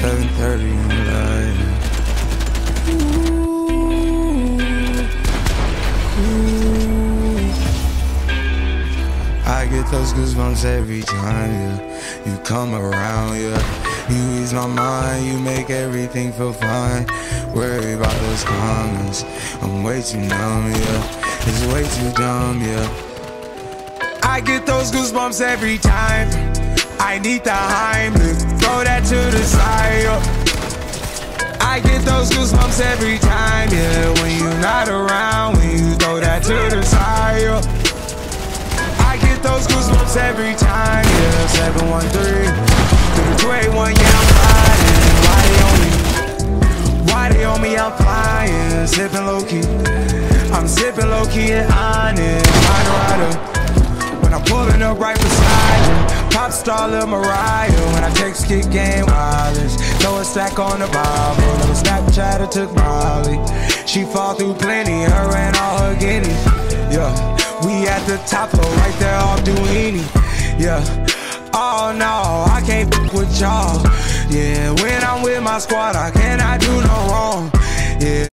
7:30 in the light. I get those goosebumps every time, yeah. You come around, yeah. You ease my mind, you make everything feel fine. Worry about those comments, I'm way too numb, yeah. It's way too dumb, yeah. I get those goosebumps every time. I need the Heimlich, throw that to the side, yeah. I get those goosebumps every time, yeah. When you're not around, when you throw that to the side, yeah. I get those goosebumps every time, yeah. 713 through the 281, yeah, I'm riding. Why they on me? I'm flying, sipping low key. I'm sipping low key and honest, rider. When I'm pulling up right beside you, pop star Lil Mariah. When I text kick game wireless, throw a stack on the Bible. Never Snapchat or took Molly. She fall through plenty, her and all her guineas, yeah. We at the top floor, right there off Duini, yeah. Oh no, I can't f with y'all, yeah. When I'm with my squad, I cannot do no wrong, yeah.